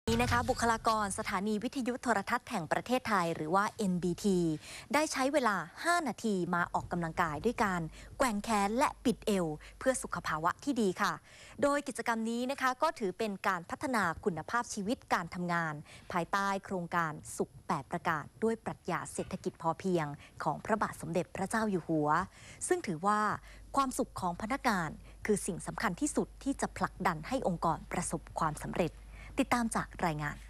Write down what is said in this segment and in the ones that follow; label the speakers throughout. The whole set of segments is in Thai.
Speaker 1: นี้นะคะบุคลากรสถานีวิทยุโทรทัศน์แห่งประเทศไทยหรือว่า NBT ได้ใช้เวลา 5 นาทีมาออกกำลังกายด้วยการแกว่งแขนและปิดเอวเพื่อสุขภาวะที่ดีค่ะโดยกิจกรรมนี้นะคะก็ถือเป็นการพัฒนาคุณภาพชีวิตการทำงานภายใต้โครงการสุข8ประการด้วยปรัชญาเศรษฐกิจพอเพียงของพระบาทสมเด็จพระเจ้าอยู่หัวซึ่งถือว่าความสุขของพนักงานคือสิ่งสำคัญที่สุดที่จะผลักดันให้องค์กรประสบความสำเร็จติดตามจากรายงาน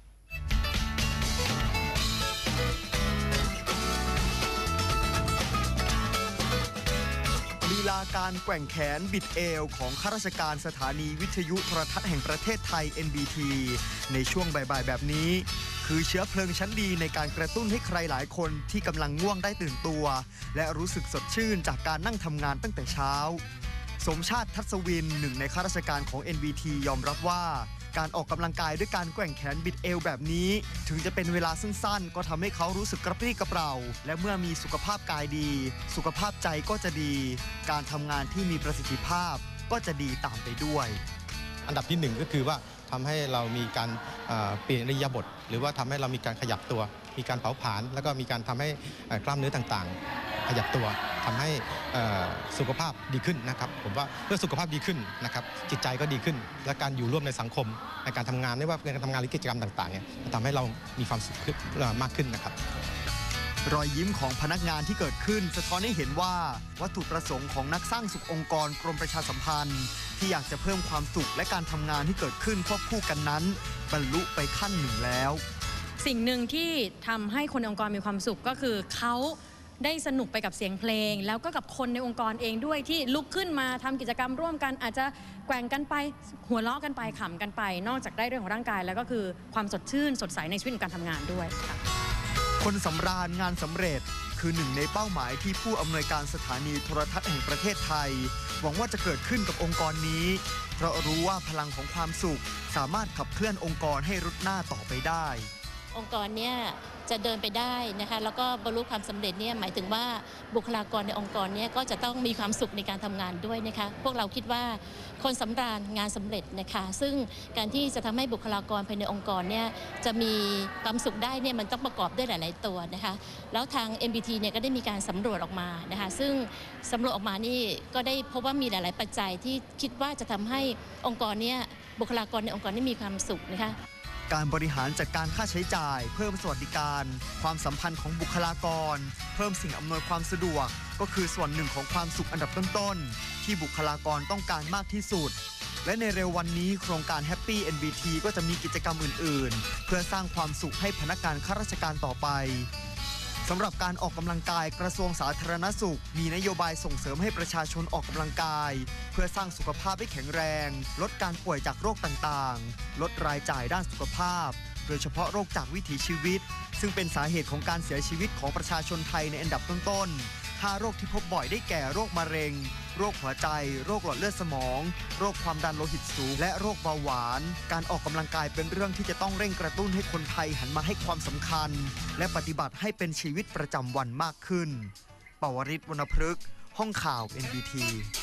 Speaker 2: ลีลาการแกว่งแขนบิดเอวของข้าราชการสถานีวิทยุโทรทัศน์แห่งประเทศไทย NBT ในช่วงบ่ายๆแบบนี้คือเชื้อเพลิงชั้นดีในการกระตุ้นให้ใครหลายคนที่กำลังง่วงได้ตื่นตัวและรู้สึกสดชื่นจากการนั่งทำงานตั้งแต่เช้าสมชาติทัศวินหนึ่งในข้าราชการของ NBT ยอมรับว่าการออกกำลังกายด้วยการแกว่งแขนบิดเอวแบบนี้ถึงจะเป็นเวลาสั้นๆก็ทำให้เขารู้สึกกระปรี้กระเปร่าและเมื่อมีสุขภาพกายดีสุขภาพใจก็จะดีการทำงานที่มีประสิทธิภาพก็จะดีตามไปด้วย
Speaker 3: อันดับที่1ก็คือว่าทำให้เรามีการเปลี่ยนอิริยาบถหรือว่าทำให้เรามีการขยับตัวมีการเผาผลาญแล้วก็มีการทำให้กล้ามเนื้อต่างๆขยับตัวทำให้สุขภาพดีขึ้นนะครับผมว่าเมื่อสุขภาพดีขึ้นนะครับจิตใจก็ดีขึ้นและการอยู่ร่วมในสังคมในการทำงานไม่ว่าการทำงานหรือกิจกรรมต่างๆเนี่ยทำให้เรามีความสุขมากขึ้นนะครับ
Speaker 2: รอยยิ้มของพนักงานที่เกิดขึ้นสะท้อนให้เห็นว่าวัตถุประสงค์ของนักสร้างสุของค์กรกรมประชาสัมพันธ์ที่อยากจะเพิ่มความสุขและการทำงานที่เกิดขึ้นควบคู่กันนั้นบรรลุไปขั้นหนึ่งแล้ว
Speaker 4: สิ่งหนึ่งที่ทำให้คนในองค์กรมีความสุขก็คือเขาได้สนุกไปกับเสียงเพลงแล้วก็กับคนในองค์กรเองด้วยที่ลุกขึ้นมาทำกิจกรรมร่วมกันอาจจะแกว่งกันไปหัวเราะกันไปขำกันไปนอกจากได้เรื่องของร่างกายแล้วก็คือความสดชื่นสดใสในชีวิตการทำงานด้วยค่ะ
Speaker 2: คนสำราญงานสำเร็จคือหนึ่งในเป้าหมายที่ผู้อำนวยการสถานีโทรทัศน์แห่งประเทศไทยหวังว่าจะเกิดขึ้นกับองค์กรนี้เพราะรู้ว่าพลังของความสุขสามารถขับเคลื่อนองค์กรให้รุดหน้าต่อไปได้
Speaker 5: องค์กรเนี่ยจะเดินไปได้นะคะแล้วก็บรรลุความสำเร็จเนี่ยหมายถึงว่าบุคลากรในองค์กรเนี่ยก็จะต้องมีความสุขในการทำงานด้วยนะคะพวกเราคิดว่าคนสำราญงานสำเร็จนะคะซึ่งการที่จะทำให้บุคลากรภายในองค์กรเนี่ยจะมีความสุขได้เนี่ยมันต้องประกอบด้วยหลายๆตัวนะคะแล้วทาง NBT เนี่ยก็ได้มีการสำรวจออกมานะคะซึ่งสำรวจออกมานี่ก็ได้พบว่ามีหลายๆปัจจัยที่คิดว่าจะทำให้องค์กรเนี่ยบุคลากรในองค์กรนี่มีความสุขนะคะ
Speaker 2: การบริหารจัดการค่าใช้จ่ายเพิ่มสวัสดิการความสัมพันธ์ของบุคลากรเพิ่มสิ่งอำนวยความสะดวกก็คือส่วนหนึ่งของความสุขอันดับต้นๆที่บุคลากรต้องการมากที่สุดและในเร็ววันนี้โครงการ Happy NBT ก็จะมีกิจกรรมอื่นๆเพื่อสร้างความสุขให้พนักงานข้าราชการต่อไปสำหรับการออกกำลังกายกระทรวงสาธารณสุขมีนโยบายส่งเสริมให้ประชาชนออกกำลังกายเพื่อสร้างสุขภาพให้แข็งแรงลดการป่วยจากโรคต่างๆลดรายจ่ายด้านสุขภาพโดยเฉพาะโรคจากวิถีชีวิตซึ่งเป็นสาเหตุของการเสียชีวิตของประชาชนไทยในอันดับต้นๆ5โรคที่พบบ่อยได้แก่โรคมะเร็งโรคหัวใจโรคหลอดเลือดสมองโรคความดันโลหิตสูงและโรคเบาหวานการออกกำลังกายเป็นเรื่องที่จะต้องเร่งกระตุ้นให้คนไทยหันมาให้ความสำคัญและปฏิบัติให้เป็นชีวิตประจำวันมากขึ้นปวริศ วรรณพฤกษ์ห้องข่าว NBT